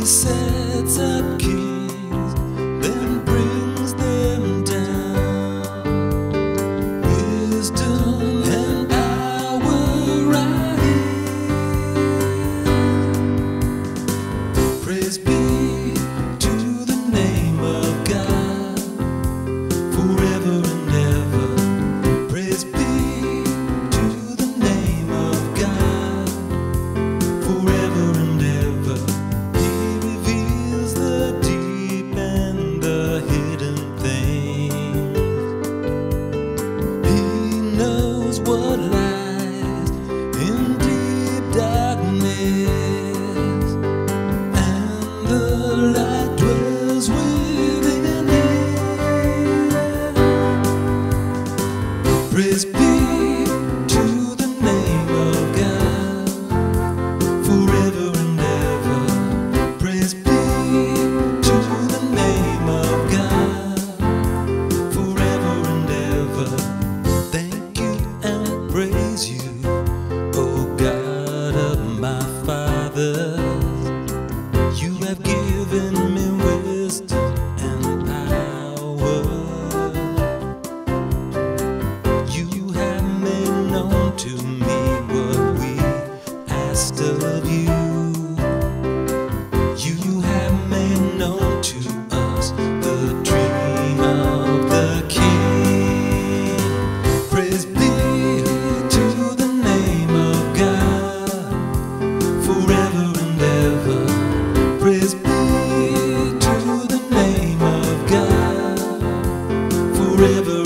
sets up kings, then brings them down. Wisdom and power right here. Praise be to the name of God, forever and ever. Praise be to the name of God, forever and ever. He reveals the deep and the hidden things. He knows what lies in deep darkness, and the light dwells within him. Praise be to the name of God, forever and ever. Praise be to the name of God, forever and ever. Thank you and praise you, O God of my fathers. You have given me wisdom and power. You have made known to me what we asked of you. You have made known to us the dream of the King. Praise be to the name of God, forever and ever. Praise be to the name of God, forever